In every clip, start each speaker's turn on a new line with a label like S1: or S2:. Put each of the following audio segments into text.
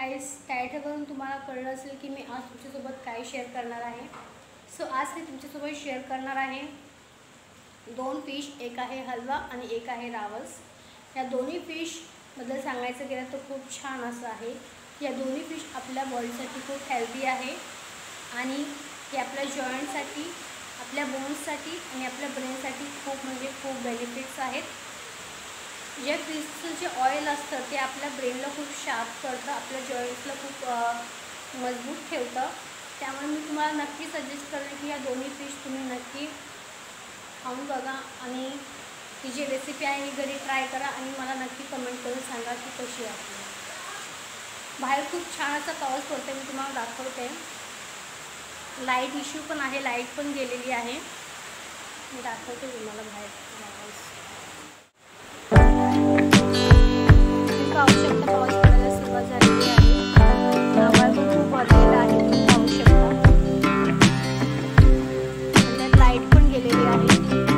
S1: Guys, टायटलवरून तुम्हाला कळलं असेल की मी आज तुमच्यासोबत काय शेअर करणार आहे. सो आज मी तुमच्यासोबत शेअर करणार आहे 2 फिश. एक आहे हलवा आणि एक आहे रावस. या दोन्ही फिशबद्दल सांगायचं गेलं तर खूप छान असं आहे. या दोन्ही फिश आपल्या बॉडीसाठी खूप हेल्दी आहे आणि हे आपल्या जॉईंटसाठी, आपल्या बोन्ससाठी आणि आपल्या ब्रेनसाठी खूप म्हणजे खूप बेनिफिट्स आहेत. जे फिशचं जे ऑइल असतं ते आपल्या ब्रेनला खूप शार्प करतं, आपल्या जॉईंट्सला खूप मजबूत ठेवतं. त्यामुळे मी तुम्हाला नक्की सजेस्ट करेन की या दोन्ही फिश तुम्ही नक्की खाऊन बघा आणि ही जी रेसिपी आहे ही घरी ट्राय करा आणि मला नक्की कमेंट करून सांगा की कशी आहे. बाहेर खूप छान असा पाऊस पडतो, मी तुम्हाला दाखवते. लाईट इश्यू पण आहे, लाईट पण गेलेली आहे. मी दाखवते तुम्हाला बाहेर पाऊस. पाहू शकता पाऊस पडायला सुरुवात झालेली आहे. आभाळ पण खूप भरलेला आहे, तुम्ही पाहू शकता. आणि लाईट पण गेलेली आहे.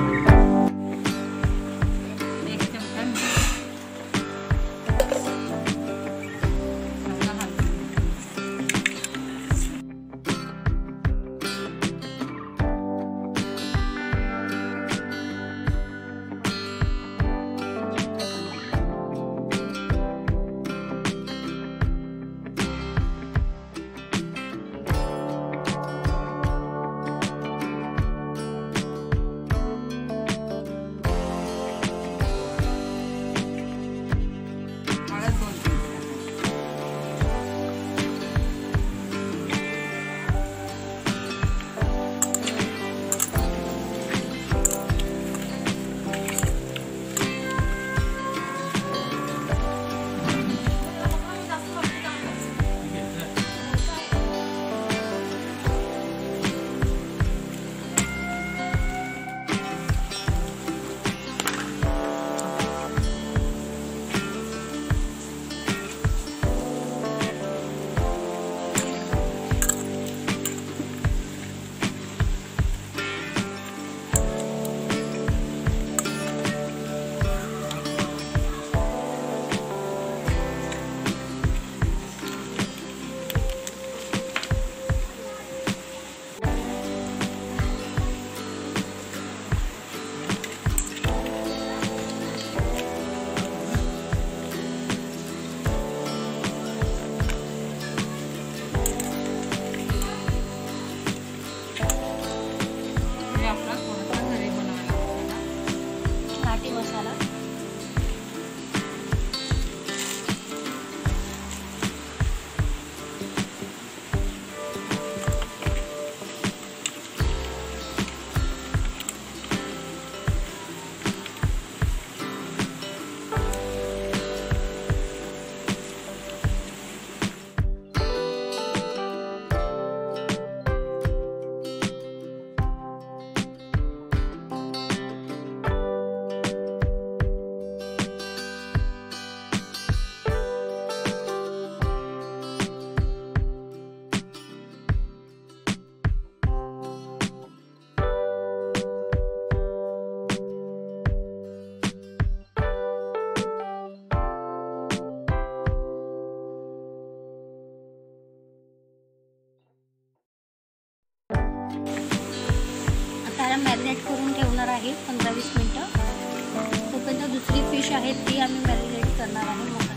S1: मॅरिनेट करून ठेवणार आहे 15-20 मिनटं. तोपर्यंत दुसरी फिश आहे ती आम्ही मॅरिनेट करणार आहे. मग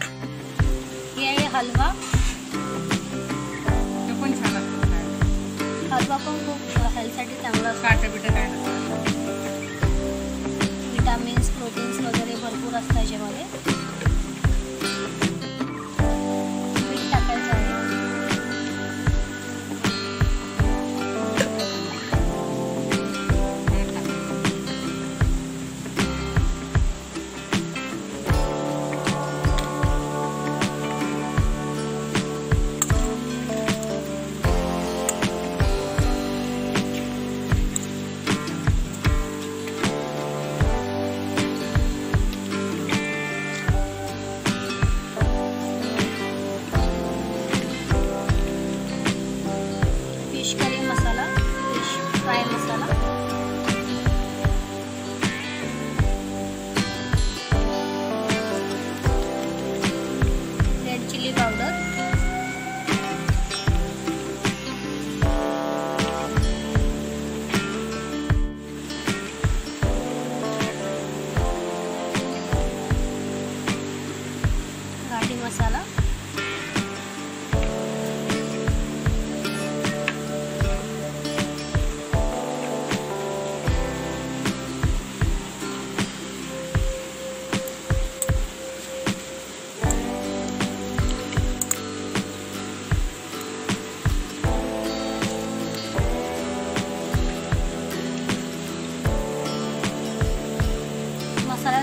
S1: ही आहे हलवा.
S2: पण छान असतो.
S1: हलवा पण खूप हेल्थसाठी चांगला असतो.
S2: काटा काय नसतं.
S1: विटामिन्स, प्रोटीन्स वगैरे भरपूर असतात त्याच्यामध्ये. मीठ टाकायचं आहे.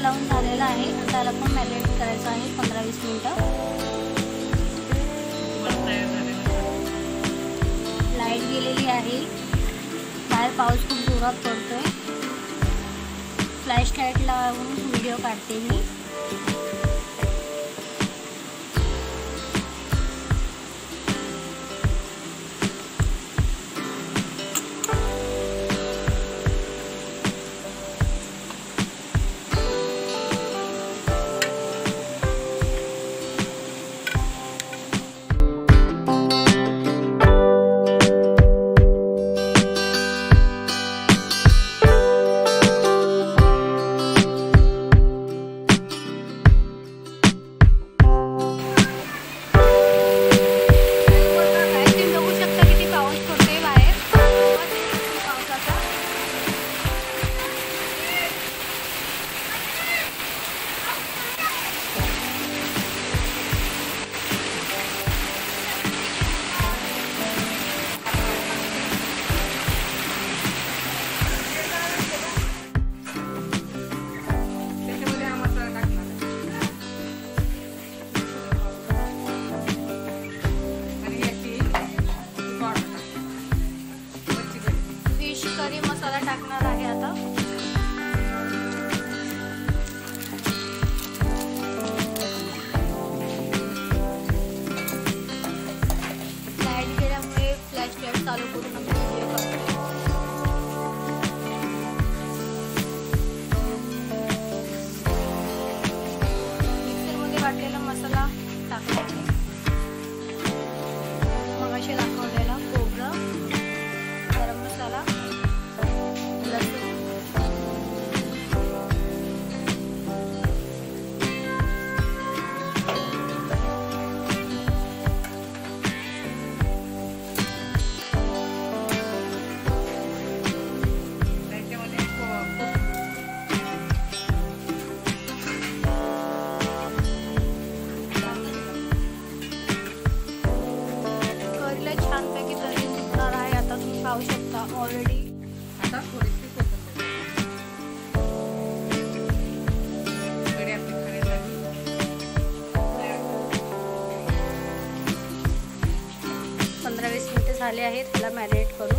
S1: लावून झालेला आहे आणि त्याला पण मॅरिनेट करायचं आहे 15-20 मिनटं. लाईट गेलेली आहे, बाहेर पाऊस खूप जोरात पडतोय. फ्लॅश लाईट लावून व्हिडिओ काढते मी. मसाला टाकणार आहे आता. लाईट गेल्यामुळे फ्लॅश लाईट चालू करून व्हिडिओ काढतो. मिक्सरमध्ये वाटलेला मसाला टाकायचा. मगाशी दाखवलेला खोबरं, गरम मसाला, छानपैकी तरी सुटणार आहे. आता तुम्ही पाहू शकता ऑलरेडी.
S2: आता थोडीशी कोथिंबीर
S1: 15-20 मिनिटं झाले आहेत. त्याला मॅरिनेट करून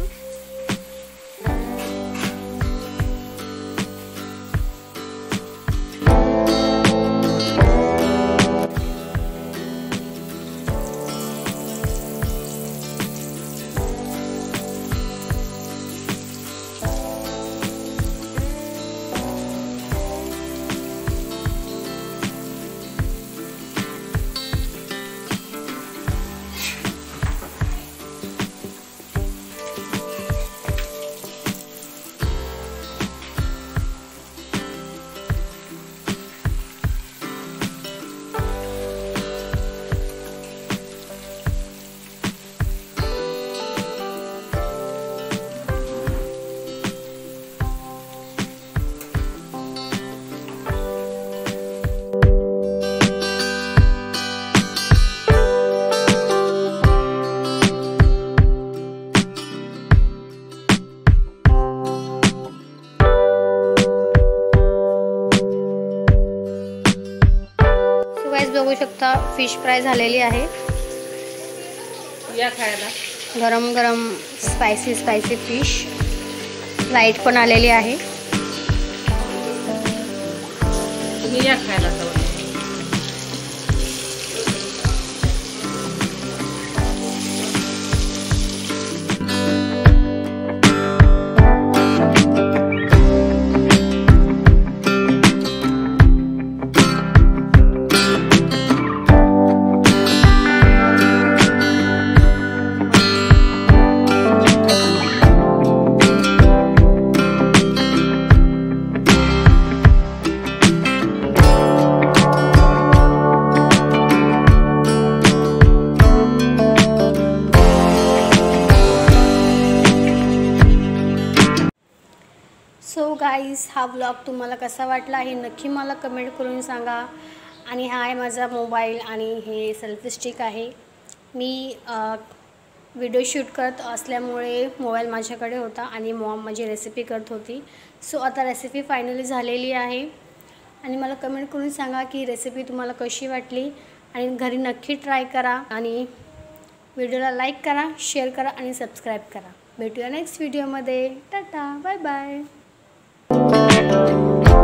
S1: बघू शकता फिश फ्राय झालेली आहे.
S2: या खायला
S1: गरम गरम स्पायसी फिश. लाईट पण आलेली आहे.
S2: तुम्ही या खायला जाऊ.
S1: सो गाईज, हा ब्लॉग तुम्हाला कसा वाटला हे नक्की मला कमेंट करून सांगा. आणि हा आहे माझा मोबाईल आणि हे सेल्फी स्टिक आहे. मी व्हिडिओ शूट करत असल्यामुळे मोबाईल माझ्याकडे होता आणि मॉम माझी रेसिपी करत होती. सो आता रेसिपी फायनली झालेली आहे आणि मला कमेंट करून सांगा की रेसिपी तुम्हाला कशी वाटली आणि घरी नक्की ट्राय करा आणि व्हिडिओला लाईक करा, शेअर करा आणि सबस्क्राईब करा. भेटूया नेक्स्ट व्हिडिओमध्ये. Tata, bye bye.